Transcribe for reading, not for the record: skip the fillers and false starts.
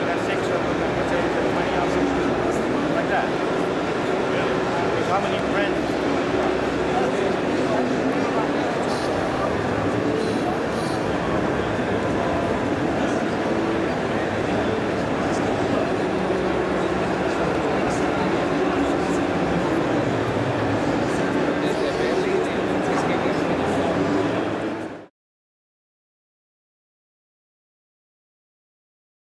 you got 6 of them, and what's it, 20 of them, like that. Really? How many friends